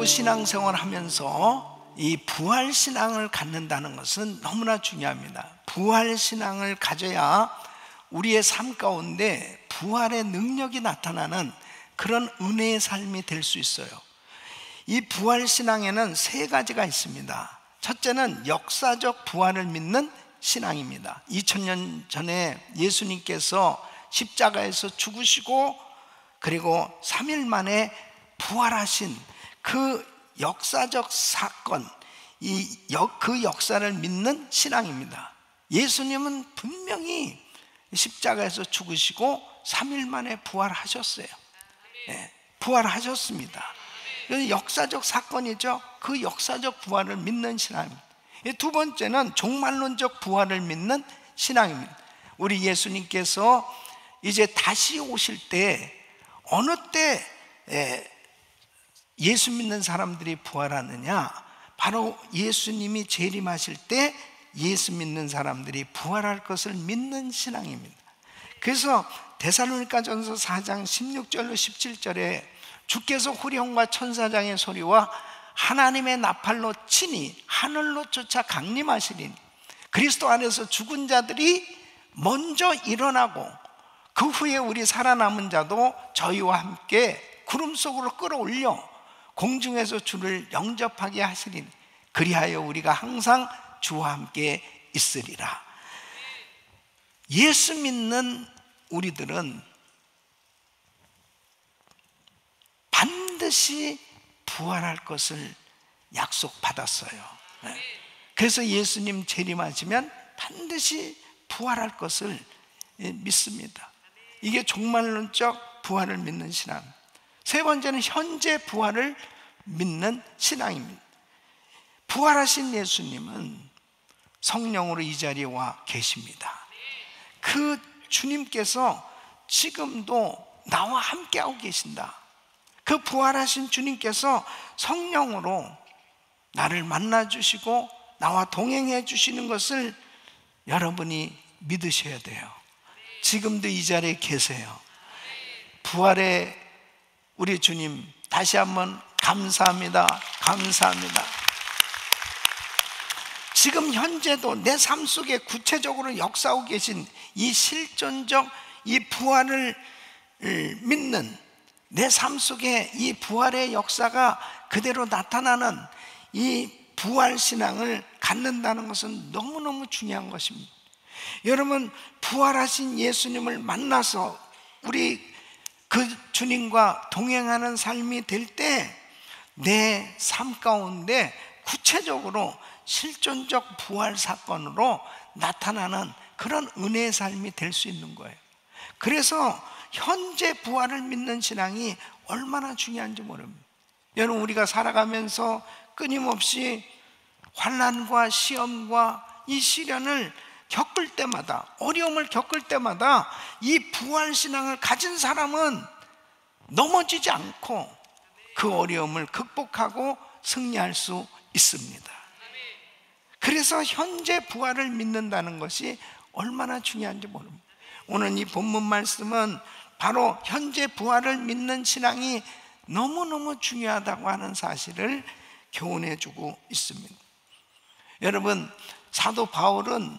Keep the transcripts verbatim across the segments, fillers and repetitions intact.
믿고 신앙생활 하면서 이 부활신앙을 갖는다는 것은 너무나 중요합니다. 부활신앙을 가져야 우리의 삶 가운데 부활의 능력이 나타나는 그런 은혜의 삶이 될 수 있어요. 이 부활신앙에는 세 가지가 있습니다. 첫째는 역사적 부활을 믿는 신앙입니다. 이천 년 전에 예수님께서 십자가에서 죽으시고 그리고 삼 일 만에 부활하신 그 역사적 사건, 이 역, 그 역사를 믿는 신앙입니다. 예수님은 분명히 십자가에서 죽으시고 삼 일 만에 부활하셨어요. 네, 부활하셨습니다. 역사적 사건이죠. 그 역사적 부활을 믿는 신앙입니다. 두 번째는 종말론적 부활을 믿는 신앙입니다. 우리 예수님께서 이제 다시 오실 때 어느 때 예수 믿는 사람들이 부활하느냐, 바로 예수님이 재림하실 때 예수 믿는 사람들이 부활할 것을 믿는 신앙입니다. 그래서 데살로니가전서 사 장 십육 절로 십칠 절에 주께서 후령과 천사장의 소리와 하나님의 나팔로 친히 하늘로 쫓아 강림하시리니 그리스도 안에서 죽은 자들이 먼저 일어나고 그 후에 우리 살아남은 자도 저희와 함께 구름 속으로 끌어올려 공중에서 주를 영접하게 하시리니 그리하여 우리가 항상 주와 함께 있으리라. 예수 믿는 우리들은 반드시 부활할 것을 약속받았어요. 그래서 예수님 재림하시면 반드시 부활할 것을 믿습니다. 이게 종말론적 부활을 믿는 신앙. 세 번째는 현재 부활을 믿는 신앙입니다. 부활하신 예수님은 성령으로 이 자리에 와 계십니다. 그 주님께서 지금도 나와 함께하고 계신다. 그 부활하신 주님께서 성령으로 나를 만나주시고 나와 동행해 주시는 것을 여러분이 믿으셔야 돼요. 지금도 이 자리에 계세요. 부활의 우리 주님 다시 한번 감사합니다. 감사합니다. 지금 현재도 내 삶 속에 구체적으로 역사하고 계신 이 실존적 이 부활을 믿는 내 삶 속에 이 부활의 역사가 그대로 나타나는 이 부활신앙을 갖는다는 것은 너무너무 중요한 것입니다. 여러분, 부활하신 예수님을 만나서 우리 그 주님과 동행하는 삶이 될 때 내 삶 가운데 구체적으로 실존적 부활 사건으로 나타나는 그런 은혜의 삶이 될 수 있는 거예요. 그래서 현재 부활을 믿는 신앙이 얼마나 중요한지 모릅니다. 여러분, 우리가 살아가면서 끊임없이 환난과 시험과 이 시련을 겪을 때마다, 어려움을 겪을 때마다 이 부활신앙을 가진 사람은 넘어지지 않고 그 어려움을 극복하고 승리할 수 있습니다. 그래서 현재 부활을 믿는다는 것이 얼마나 중요한지 모릅니다. 오늘 이 본문 말씀은 바로 현재 부활을 믿는 신앙이 너무너무 중요하다고 하는 사실을 교훈해 주고 있습니다. 여러분, 사도 바울은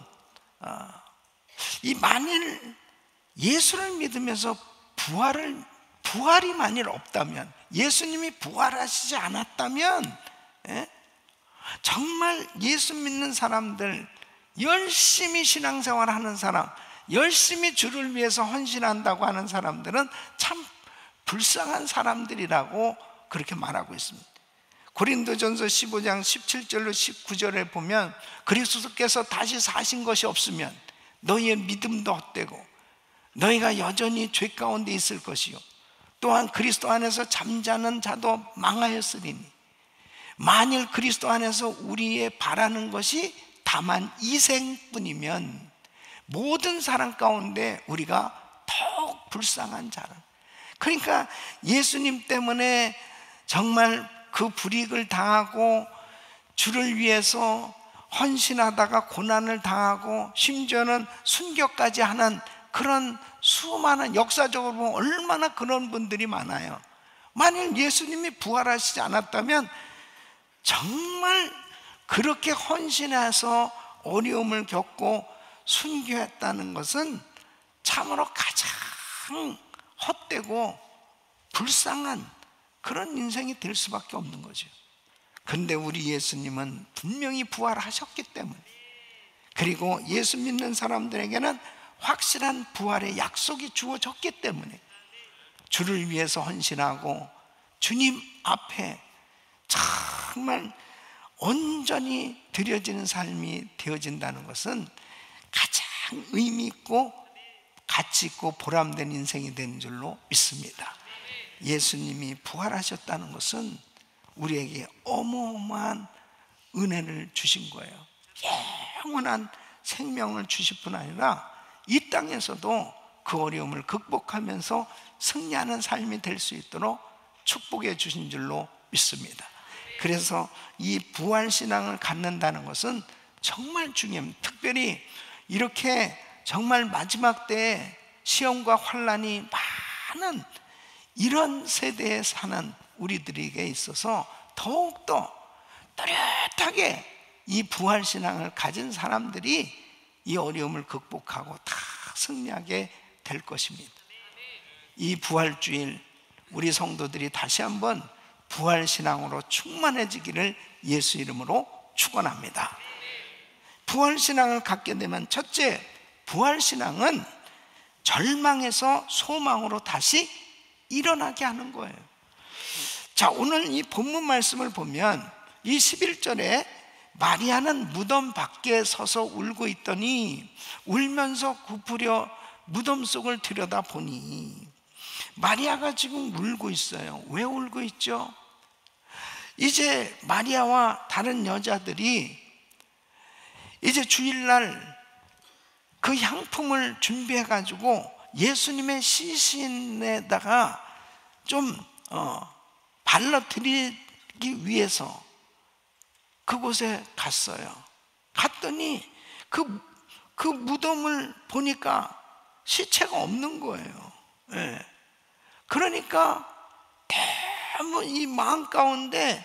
이 만일 예수를 믿으면서 부활을, 부활이 만일 없다면, 예수님이 부활하시지 않았다면, 예? 정말 예수 믿는 사람들, 열심히 신앙생활 하는 사람, 열심히 주를 위해서 헌신한다고 하는 사람들은 참 불쌍한 사람들이라고 그렇게 말하고 있습니다. 고린도전서 십오 장 십칠 절로 십구 절에 보면 그리스도께서 다시 사신 것이 없으면 너희의 믿음도 헛되고 너희가 여전히 죄 가운데 있을 것이요 또한 그리스도 안에서 잠자는 자도 망하였으리니 만일 그리스도 안에서 우리의 바라는 것이 다만 이생뿐이면 모든 사람 가운데 우리가 더욱 불쌍한 자라. 그러니까 예수님 때문에 정말 그 불이익을 당하고 주를 위해서 헌신하다가 고난을 당하고 심지어는 순교까지 하는 그런 수많은, 역사적으로 보면 얼마나 그런 분들이 많아요. 만일 예수님이 부활하시지 않았다면 정말 그렇게 헌신해서 어려움을 겪고 순교했다는 것은 참으로 가장 헛되고 불쌍한 그런 인생이 될 수밖에 없는 거죠. 그런데 우리 예수님은 분명히 부활하셨기 때문에, 그리고 예수 믿는 사람들에게는 확실한 부활의 약속이 주어졌기 때문에 주를 위해서 헌신하고 주님 앞에 정말 온전히 드려지는 삶이 되어진다는 것은 가장 의미 있고 가치 있고 보람된 인생이 되는 줄로 믿습니다. 예수님이 부활하셨다는 것은 우리에게 어마어마한 은혜를 주신 거예요. 영원한 생명을 주실 뿐 아니라 이 땅에서도 그 어려움을 극복하면서 승리하는 삶이 될 수 있도록 축복해 주신 줄로 믿습니다. 그래서 이 부활신앙을 갖는다는 것은 정말 중요합니다. 특별히 이렇게 정말 마지막 때에 시험과 환난이 많은 이런 세대에 사는 우리들에게 있어서 더욱더 또렷하게 이 부활신앙을 가진 사람들이 이 어려움을 극복하고 다 승리하게 될 것입니다. 이 부활주일 우리 성도들이 다시 한번 부활신앙으로 충만해지기를 예수 이름으로 축원합니다. 부활신앙을 갖게 되면 첫째, 부활신앙은 절망에서 소망으로 다시 일어나게 하는 거예요. 자, 오늘 이 본문 말씀을 보면 이 십일 절에 마리아는 무덤 밖에 서서 울고 있더니 울면서 굽으려 무덤 속을 들여다보니, 마리아가 지금 울고 있어요. 왜 울고 있죠? 이제 마리아와 다른 여자들이 이제 주일날 그 향품을 준비해 가지고 예수님의 시신에다가 좀 어, 발라드리기 위해서 그곳에 갔어요. 갔더니 그, 그 무덤을 보니까 시체가 없는 거예요. 예. 그러니까 너무 이 마음 가운데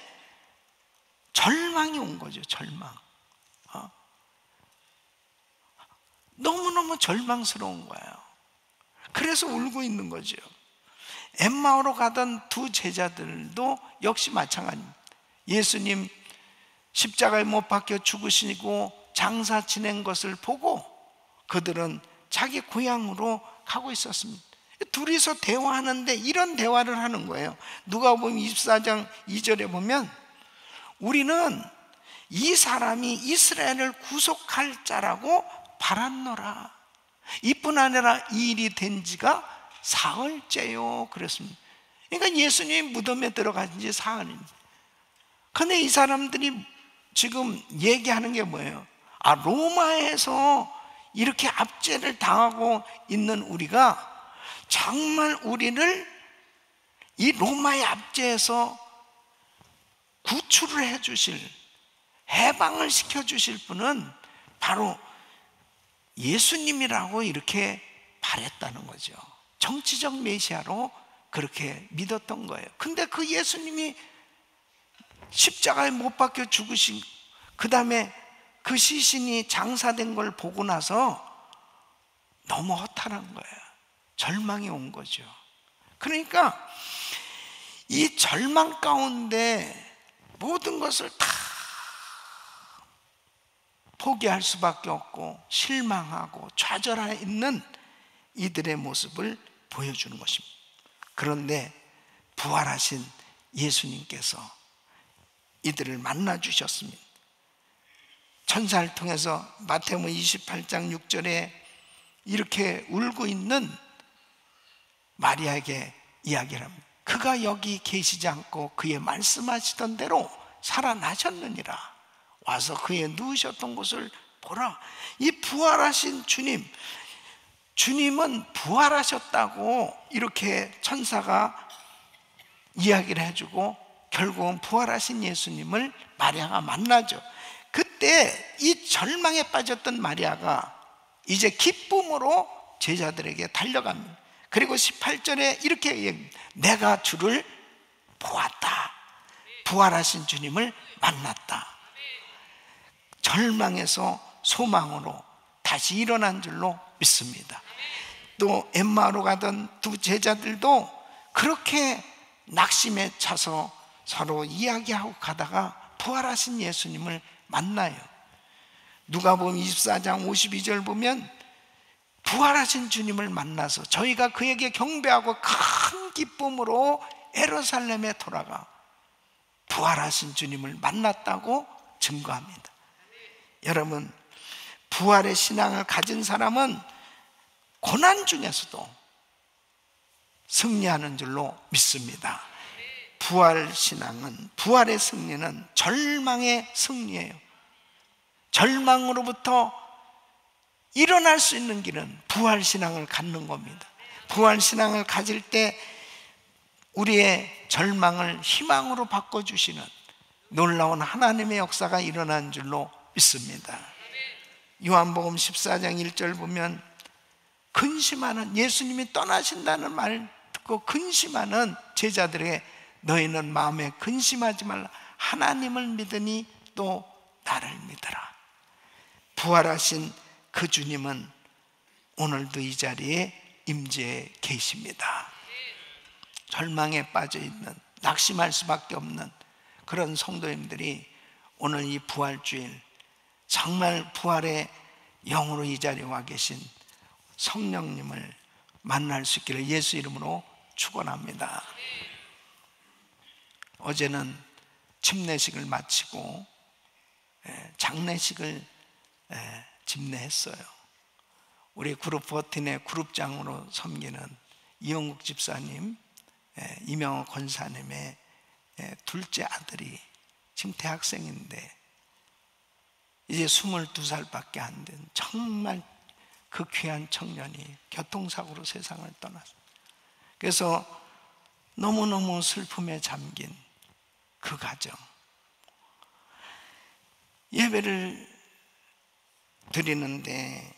절망이 온 거죠. 절망. 어? 너무너무 절망스러운 거예요. 그래서 울고 있는 거죠. 엠마오로 가던 두 제자들도 역시 마찬가지입니다. 예수님 십자가에 못 박혀 죽으시고 장사 지낸 것을 보고 그들은 자기 고향으로 가고 있었습니다. 둘이서 대화하는데 이런 대화를 하는 거예요. 누가복음 이십사 장 이 절에 보면 우리는 이 사람이 이스라엘을 구속할 자라고 바랐노라. 이뿐 아니라 이 일이 된 지가 사흘째요 그랬습니다. 그러니까 예수님이 무덤에 들어간 지 사흘입니다. 근데 이 사람들이 지금 얘기하는 게 뭐예요? 아, 로마에서 이렇게 압제를 당하고 있는 우리가 정말 우리를 이 로마의 압제에서 구출을 해 주실, 해방을 시켜 주실 분은 바로 예수님이라고 이렇게 바랬다는 거죠. 정치적 메시아로 그렇게 믿었던 거예요. 근데 그 예수님이 십자가에 못 박혀 죽으신, 그 다음에 그 시신이 장사된 걸 보고 나서 너무 허탈한 거예요. 절망이 온 거죠. 그러니까 이 절망 가운데 모든 것을 다 포기할 수밖에 없고 실망하고 좌절해 있는 이들의 모습을 보여주는 것입니다. 그런데 부활하신 예수님께서 이들을 만나 주셨습니다. 천사를 통해서 마태복음 이십팔 장 육 절에 이렇게 울고 있는 마리아에게 이야기를 합니다. 그가 여기 계시지 않고 그의 말씀하시던 대로 살아나셨느니라. 와서 그의 누우셨던 곳을 보라. 이 부활하신 주님, 주님은 부활하셨다고 이렇게 천사가 이야기를 해주고 결국은 부활하신 예수님을 마리아가 만나죠. 그때 이 절망에 빠졌던 마리아가 이제 기쁨으로 제자들에게 달려갑니다. 그리고 십팔 절에 이렇게 얘기합니다. 내가 주를 보았다. 부활하신 주님을 만났다. 절망에서 소망으로 다시 일어난 줄로 믿습니다. 또 엠마오로 가던 두 제자들도 그렇게 낙심에 차서 서로 이야기하고 가다가 부활하신 예수님을 만나요. 누가복음 이십사 장 오십이 절 보면 부활하신 주님을 만나서 저희가 그에게 경배하고 큰 기쁨으로 예루살렘에 돌아가 부활하신 주님을 만났다고 증거합니다. 여러분, 부활의 신앙을 가진 사람은 고난 중에서도 승리하는 줄로 믿습니다. 부활 신앙은, 부활의 승리는 절망의 승리예요. 절망으로부터 일어날 수 있는 길은 부활 신앙을 갖는 겁니다. 부활 신앙을 가질 때 우리의 절망을 희망으로 바꿔주시는 놀라운 하나님의 역사가 일어난 줄로 믿습니다. 요한복음 십사 장 일 절 보면 근심하는, 예수님이 떠나신다는 말 듣고 근심하는 제자들에게 너희는 마음에 근심하지 말라. 하나님을 믿으니 또 나를 믿으라. 부활하신 그 주님은 오늘도 이 자리에 임재해 계십니다. 절망에 빠져있는, 낙심할 수밖에 없는 그런 성도님들이 오늘 이 부활주일 정말 부활의 영으로 이 자리에 와 계신 성령님을 만날 수 있기를 예수 이름으로 축원합니다. 어제는 침례식을 마치고 장례식을 집례했어요. 우리 그룹 사십의 그룹장으로 섬기는 이영국 집사님, 이명호 권사님의 둘째 아들이 지금 대학생인데 이제 스물두 살밖에 안 된 정말 그 귀한 청년이 교통사고로 세상을 떠났어요. 그래서 너무너무 슬픔에 잠긴 그 가정, 예배를 드리는데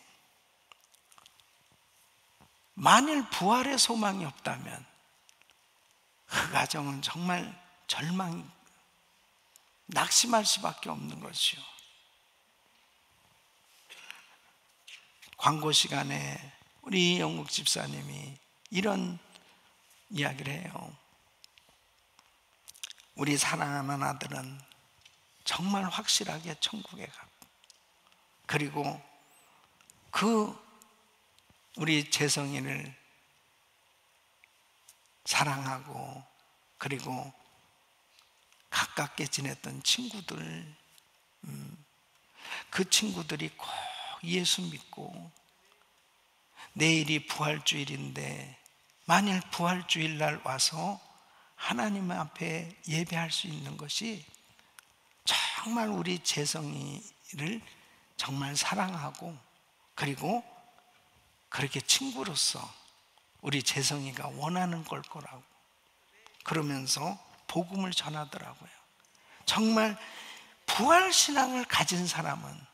만일 부활의 소망이 없다면 그 가정은 정말 절망, 낙심할 수밖에 없는 것이요. 광고 시간에 우리 영국 집사님이 이런 이야기를 해요. 우리 사랑하는 아들은 정말 확실하게 천국에 가고, 그리고 그 우리 재성이를 사랑하고 그리고 가깝게 지냈던 친구들, 음, 그 친구들이 꼭 예수 믿고 내일이 부활주일인데 만일 부활주일날 와서 하나님 앞에 예배할 수 있는 것이 정말 우리 재성이를 정말 사랑하고 그리고 그렇게 친구로서 우리 재성이가 원하는 걸 거라고 그러면서 복음을 전하더라고요. 정말 부활신앙을 가진 사람은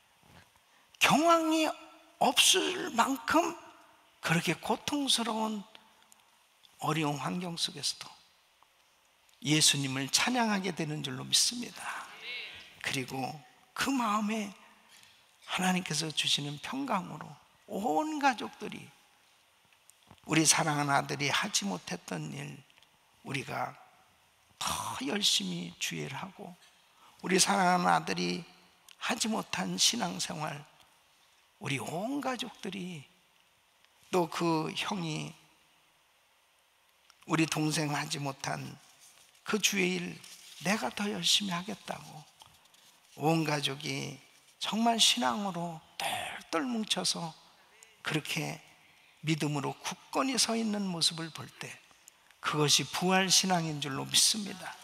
경황이 없을 만큼 그렇게 고통스러운 어려운 환경 속에서도 예수님을 찬양하게 되는 줄로 믿습니다. 그리고 그 마음에 하나님께서 주시는 평강으로 온 가족들이 우리 사랑하는 아들이 하지 못했던 일 우리가 더 열심히 주의를 하고, 우리 사랑하는 아들이 하지 못한 신앙생활 우리 온 가족들이, 또 그 형이 우리 동생 하지 못한 그 주의 일 내가 더 열심히 하겠다고 온 가족이 정말 신앙으로 똘똘 뭉쳐서 그렇게 믿음으로 굳건히 서 있는 모습을 볼 때 그것이 부활 신앙인 줄로 믿습니다.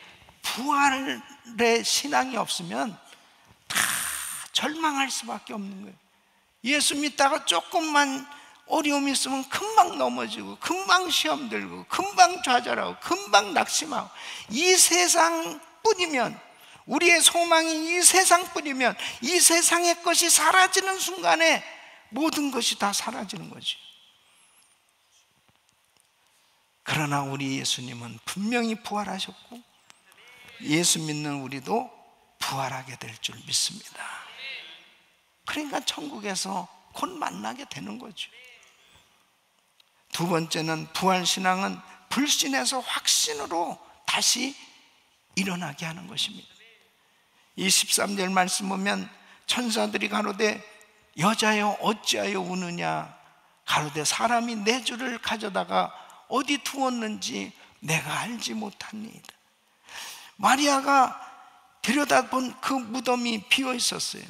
부활의 신앙이 없으면 다 절망할 수밖에 없는 거예요. 예수 믿다가 조금만 어려움이 있으면 금방 넘어지고 금방 시험 들고 금방 좌절하고 금방 낙심하고, 이 세상뿐이면, 우리의 소망이 이 세상뿐이면 이 세상의 것이 사라지는 순간에 모든 것이 다 사라지는 거지. 그러나 우리 예수님은 분명히 부활하셨고 예수 믿는 우리도 부활하게 될 줄 믿습니다. 그러니까 천국에서 곧 만나게 되는 거죠. 두 번째는 부활신앙은 불신에서 확신으로 다시 일어나게 하는 것입니다. 이 십삼 절 말씀 보면 천사들이 가로되 여자여 어찌하여 우느냐, 가로되 사람이 내 주를 가져다가 어디 두었는지 내가 알지 못합니다. 마리아가 들여다본 그 무덤이 비어 있었어요.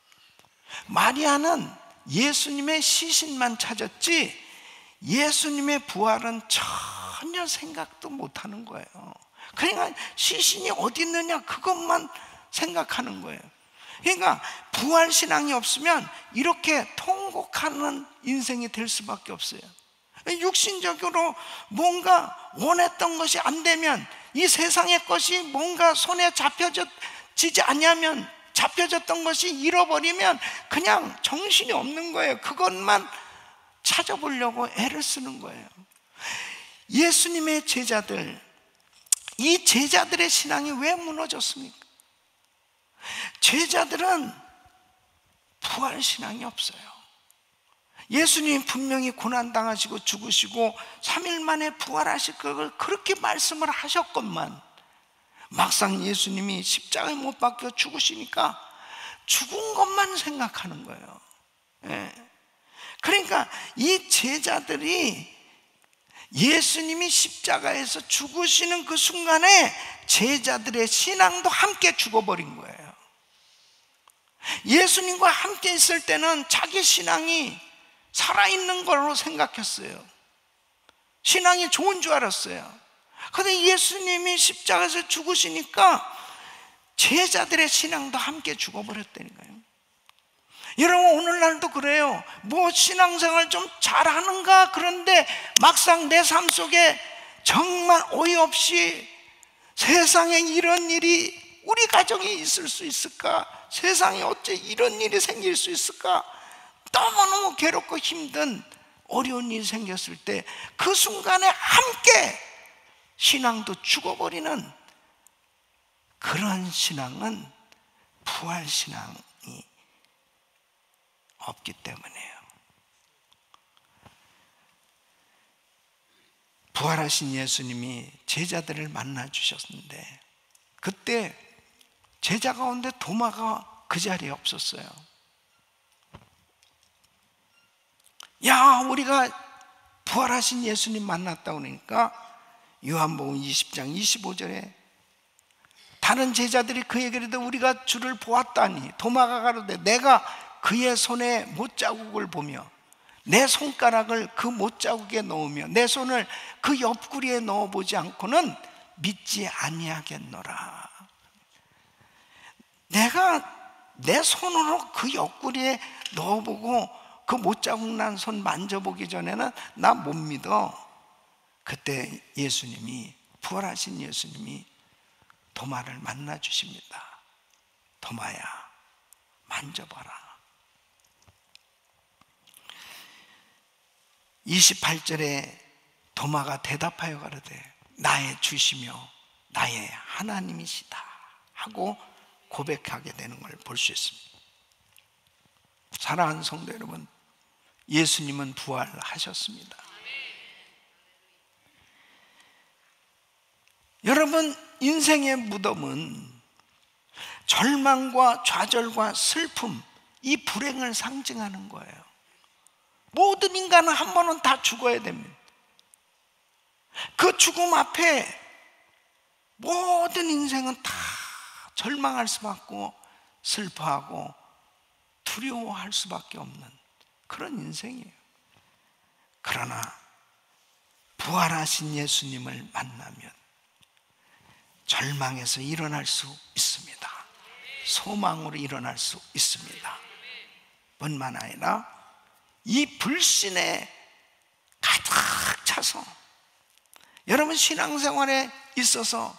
마리아는 예수님의 시신만 찾았지 예수님의 부활은 전혀 생각도 못하는 거예요. 그러니까 시신이 어디 있느냐 그것만 생각하는 거예요. 그러니까 부활신앙이 없으면 이렇게 통곡하는 인생이 될 수밖에 없어요. 육신적으로 뭔가 원했던 것이 안 되면, 이 세상의 것이 뭔가 손에 잡혀지지 않으면, 잡혀졌던 것이 잃어버리면 그냥 정신이 없는 거예요. 그것만 찾아보려고 애를 쓰는 거예요. 예수님의 제자들, 이 제자들의 신앙이 왜 무너졌습니까? 제자들은 부활신앙이 없어요. 예수님이 분명히 고난당하시고 죽으시고 삼 일 만에 부활하실 걸 그렇게 말씀을 하셨건만 막상 예수님이 십자가에 못 박혀 죽으시니까 죽은 것만 생각하는 거예요. 예. 그러니까 이 제자들이 예수님이 십자가에서 죽으시는 그 순간에 제자들의 신앙도 함께 죽어버린 거예요. 예수님과 함께 있을 때는 자기 신앙이 살아있는 걸로 생각했어요. 신앙이 좋은 줄 알았어요. 그런데 예수님이 십자가에서 죽으시니까 제자들의 신앙도 함께 죽어버렸다니까요. 여러분, 오늘날도 그래요. 뭐 신앙생활 좀 잘하는가? 그런데 막상 내 삶 속에 정말 어이없이 세상에 이런 일이 우리 가정에 있을 수 있을까? 세상에 어째 이런 일이 생길 수 있을까? 너무너무 괴롭고 힘든 어려운 일이 생겼을 때 그 순간에 함께 신앙도 죽어버리는 그런 신앙은 부활신앙이 없기 때문이에요. 부활하신 예수님이 제자들을 만나 주셨는데 그때 제자 가운데 도마가 그 자리에 없었어요. 야, 우리가 부활하신 예수님 만났다 그러니까 요한복음 이십 장 이십오 절에 다른 제자들이 그에게 이르되 우리가 주를 보았다니, 도마가 가로되 내가 그의 손에 못자국을 보며 내 손가락을 그 못자국에 넣으며 내 손을 그 옆구리에 넣어보지 않고는 믿지 아니하겠노라. 내가 내 손으로 그 옆구리에 넣어보고 그 못자국 난 손 만져보기 전에는 나 못 믿어. 그때 예수님이, 부활하신 예수님이 도마를 만나 주십니다. 도마야, 만져봐라. 이십팔 절에 도마가 대답하여 가로되 나의 주시며 나의 하나님이시다 하고 고백하게 되는 걸 볼 수 있습니다. 사랑하는 성도 여러분, 예수님은 부활하셨습니다. 여러분, 인생의 무덤은 절망과 좌절과 슬픔, 이 불행을 상징하는 거예요. 모든 인간은 한 번은 다 죽어야 됩니다. 그 죽음 앞에 모든 인생은 다 절망할 수밖에, 슬퍼하고 두려워할 수밖에 없는 그런 인생이에요. 그러나 부활하신 예수님을 만나면 절망에서 일어날 수 있습니다. 소망으로 일어날 수 있습니다. 뿐만 아니라 이 불신에 가득 차서, 여러분 신앙생활에 있어서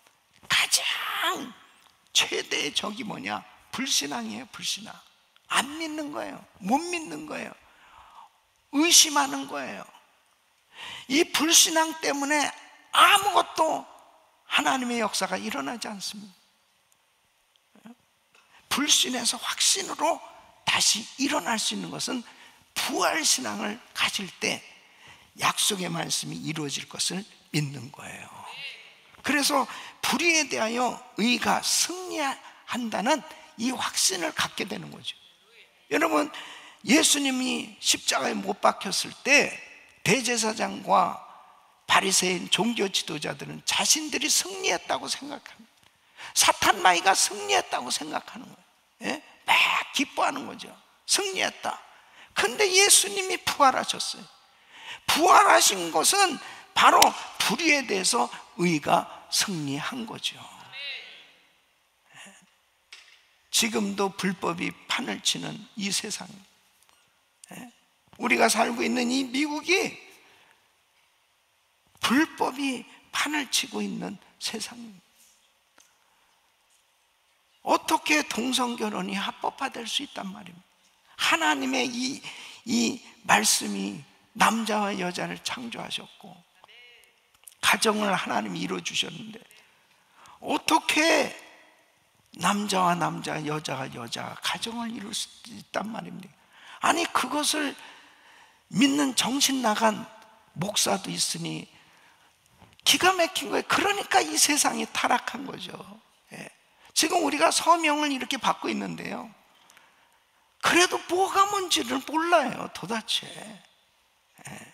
가장 최대의 적이 뭐냐? 불신앙이에요. 불신앙. 안 믿는 거예요. 못 믿는 거예요. 의심하는 거예요. 이 불신앙 때문에 아무것도 하나님의 역사가 일어나지 않습니다. 불신에서 확신으로 다시 일어날 수 있는 것은 부활신앙을 가질 때 약속의 말씀이 이루어질 것을 믿는 거예요. 그래서 불의에 대하여 의가 승리한다는 이 확신을 갖게 되는 거죠. 여러분, 예수님이 십자가에 못 박혔을 때 대제사장과 바리새인 종교 지도자들은 자신들이 승리했다고 생각합니다. 사탄 마귀가 승리했다고 생각하는 거예요. 예? 막 기뻐하는 거죠. 승리했다. 근데 예수님이 부활하셨어요. 부활하신 것은 바로 불의에 대해서 의가 승리한 거죠. 지금도 불법이 판을 치는 이 세상, 우리가 살고 있는 이 미국이 불법이 판을 치고 있는 세상입니다. 어떻게 동성결혼이 합법화될 수 있단 말입니다. 하나님의 이, 이 말씀이 남자와 여자를 창조하셨고 가정을 하나님이 이루어주셨는데 어떻게 남자와 남자, 여자가 여자가 가정을 이룰 수 있단 말입니까? 아니, 그것을 믿는 정신 나간 목사도 있으니 기가 막힌 거예요. 그러니까 이 세상이 타락한 거죠. 예. 지금 우리가 서명을 이렇게 받고 있는데요, 그래도 뭐가 뭔지를 몰라요, 도대체. 예.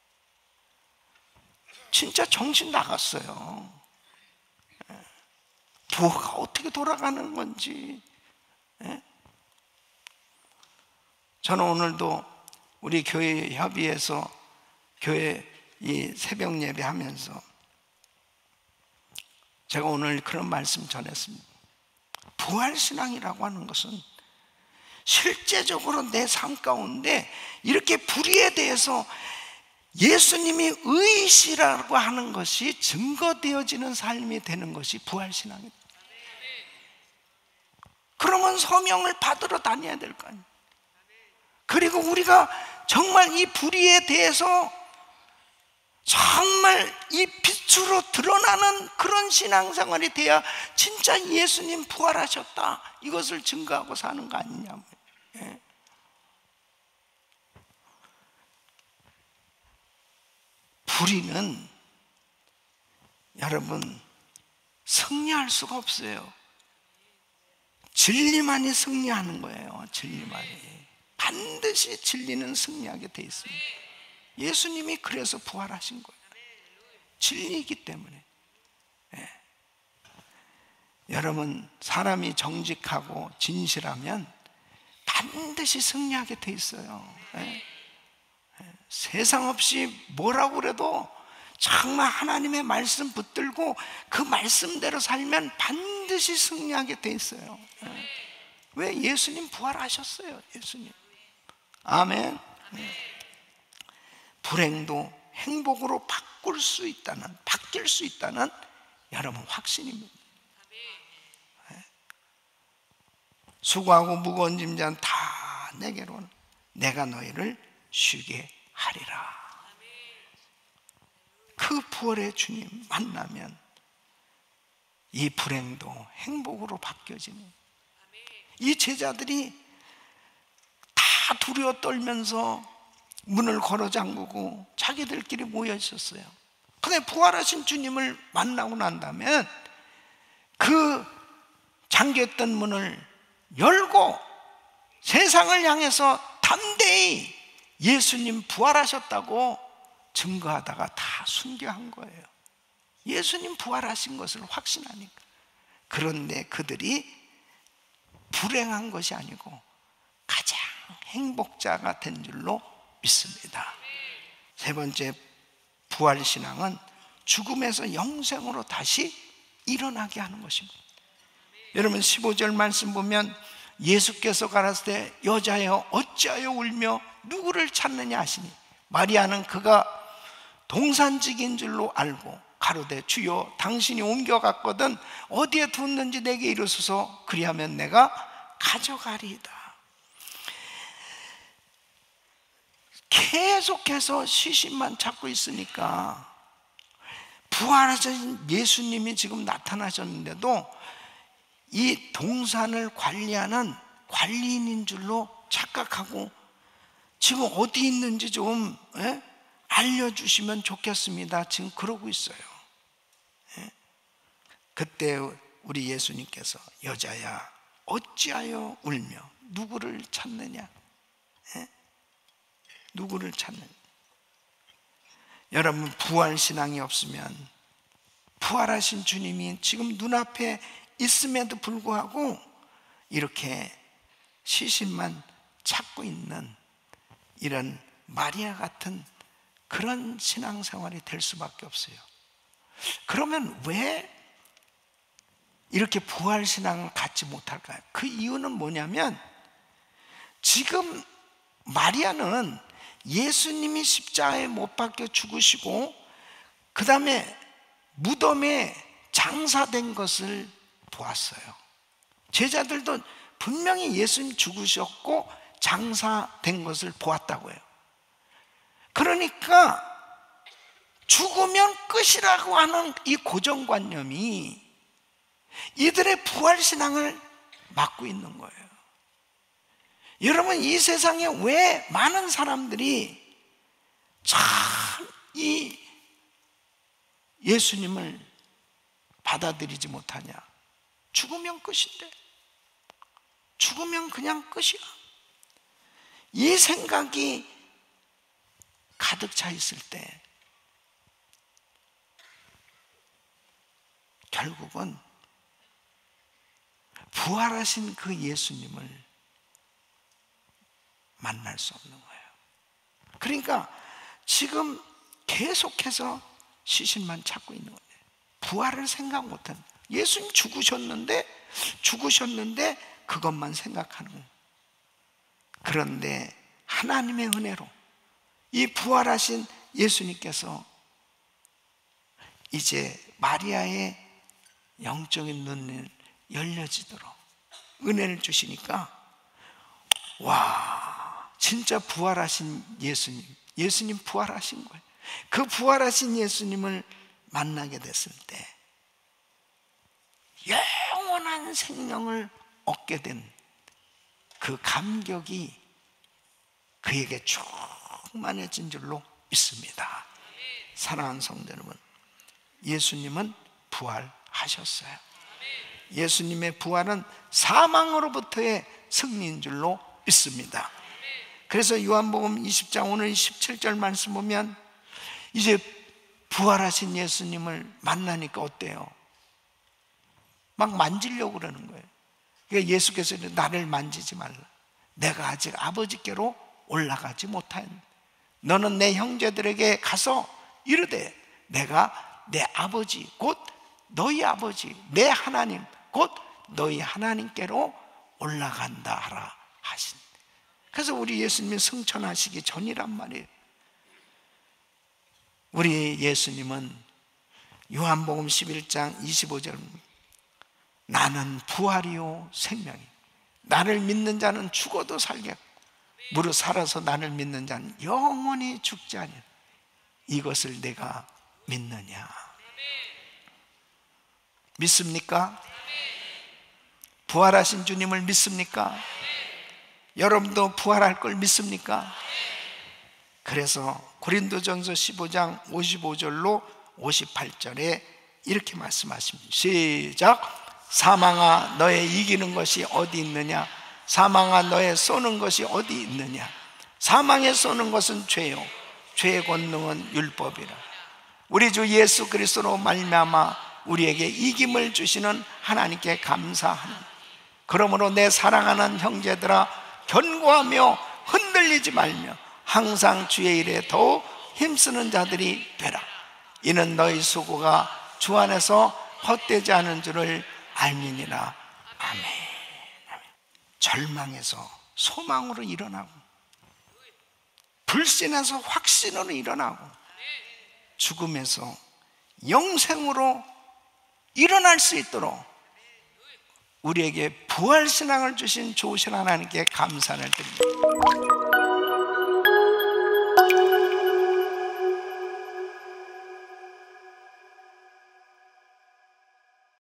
진짜 정신 나갔어요. 예. 뭐가 어떻게 돌아가는 건지. 예. 저는 오늘도 우리 교회 협의회에서 교회 이 새벽 예배 하면서 제가 오늘 그런 말씀 전했습니다. 부활신앙이라고 하는 것은 실제적으로 내 삶 가운데 이렇게 불의에 대해서 예수님이 의시라고 하는 것이 증거되어지는 삶이 되는 것이 부활신앙입니다. 그러면 서명을 받으러 다녀야 될 거 아니에요. 그리고 우리가 정말 이 불의에 대해서 정말 이 빛으로 드러나는 그런 신앙생활이 돼야 진짜 예수님 부활하셨다, 이것을 증거하고 사는 거 아니냐. 예. 불의는 여러분 승리할 수가 없어요. 진리만이 승리하는 거예요. 진리만이. 반드시 진리는 승리하게 돼 있습니다. 예수님이 그래서 부활하신 거예요. 진리이기 때문에. 예. 여러분, 사람이 정직하고 진실하면 반드시 승리하게 돼 있어요. 예. 예. 세상 없이 뭐라고 그래도 정말 하나님의 말씀 붙들고 그 말씀대로 살면 반드시 승리하게 돼 있어요. 예. 왜? 예수님 부활하셨어요. 예수님. 아멘. 예. 불행도 행복으로 바꿀 수 있다는, 바뀔 수 있다는 여러분 확신입니다. 수고하고 무거운 짐진 다 내게로 내가 너희를 쉬게 하리라. 그 부활의 주님 만나면 이 불행도 행복으로 바뀌어지는, 이 제자들이 다 두려워 떨면서 문을 걸어 잠그고 자기들끼리 모여 있었어요. 근데 부활하신 주님을 만나고 난 다음에 그 잠겼던 문을 열고 세상을 향해서 담대히 예수님 부활하셨다고 증거하다가 다 순교한 거예요. 예수님 부활하신 것을 확신하니까. 그런데 그들이 불행한 것이 아니고 가장 행복자가 된 줄로 믿습니다. 세 번째, 부활신앙은 죽음에서 영생으로 다시 일어나게 하는 것입니다. 여러분, 십오 절 말씀 보면 예수께서 가라사대 때 여자여 어찌하여 울며 누구를 찾느냐 하시니 마리아는 그가 동산직인 줄로 알고 가로되 주여 당신이 옮겨갔거든 어디에 뒀는지 내게 이르소서, 그리하면 내가 가져가리이다. 계속해서 시신만 찾고 있으니까 부활하신 예수님이 지금 나타나셨는데도 이 동산을 관리하는 관리인인 줄로 착각하고 지금 어디 있는지 좀 예? 알려주시면 좋겠습니다. 지금 그러고 있어요. 예? 그때 우리 예수님께서 여자야 어찌하여 울며 누구를 찾느냐? 예? 누구를 찾느냐? 여러분, 부활신앙이 없으면 부활하신 주님이 지금 눈앞에 있음에도 불구하고 이렇게 시신만 찾고 있는 이런 마리아 같은 그런 신앙생활이 될 수밖에 없어요. 그러면 왜 이렇게 부활신앙을 갖지 못할까요? 그 이유는 뭐냐면 지금 마리아는 예수님이 십자가에 못 박혀 죽으시고 그 다음에 무덤에 장사된 것을 보았어요. 제자들도 분명히 예수님 죽으셨고 장사된 것을 보았다고 해요. 그러니까 죽으면 끝이라고 하는 이 고정관념이 이들의 부활신앙을 막고 있는 거예요. 여러분, 이 세상에 왜 많은 사람들이 참 이 예수님을 받아들이지 못하냐? 죽으면 끝인데, 죽으면 그냥 끝이야. 이 생각이 가득 차 있을 때 결국은 부활하신 그 예수님을 만날 수 없는 거예요. 그러니까 지금 계속해서 시신만 찾고 있는 거예요. 부활을 생각 못하는, 예수님 죽으셨는데 죽으셨는데 그것만 생각하는 거예요. 그런데 하나님의 은혜로 이 부활하신 예수님께서 이제 마리아의 영적인 눈을 열려지도록 은혜를 주시니까, 와, 진짜 부활하신 예수님, 예수님 부활하신 거예요. 그 부활하신 예수님을 만나게 됐을 때 영원한 생명을 얻게 된 그 감격이 그에게 충만해진 줄로 믿습니다. 사랑하는 성도 여러분, 예수님은 부활하셨어요. 예수님의 부활은 사망으로부터의 승리인 줄로 믿습니다. 그래서 요한복음 이십 장 오늘 십칠 절 말씀 보면 이제 부활하신 예수님을 만나니까 어때요? 막 만지려고 그러는 거예요. 그러니까 예수께서 나를 만지지 말라. 내가 아직 아버지께로 올라가지 못하였네. 너는 내 형제들에게 가서 이르되 내가 내 아버지 곧 너희 아버지 내 하나님 곧 너희 하나님께로 올라간다 하라 하신. 그래서 우리 예수님이 승천하시기 전이란 말이에요. 우리 예수님은 요한복음 십일 장 이십오 절 나는 부활이요 생명이 나를 믿는 자는 죽어도 살겠고 무릇 살아서 나를 믿는 자는 영원히 죽지 아니하리라. 이것을 내가 믿느냐? 믿습니까? 부활하신 주님을 믿습니까? 여러분도 부활할 걸 믿습니까? 그래서 고린도전서 십오 장 오십오 절로 오십팔 절에 이렇게 말씀하십니다. 시작. 사망아 너의 이기는 것이 어디 있느냐? 사망아 너의 쏘는 것이 어디 있느냐? 사망에 쏘는 것은 죄요 죄의 권능은 율법이라. 우리 주 예수 그리스도로 말미암아 우리에게 이김을 주시는 하나님께 감사하는. 그러므로 내 사랑하는 형제들아 견고하며 흔들리지 말며 항상 주의 일에 더욱 힘쓰는 자들이 되라. 이는 너희 수고가 주 안에서 헛되지 않은 줄을 알미니라. 아멘. 절망에서 소망으로 일어나고 불신에서 확신으로 일어나고 죽음에서 영생으로 일어날 수 있도록 우리에게 부활신앙을 주신 좋으신 하나님께 감사를 드립니다.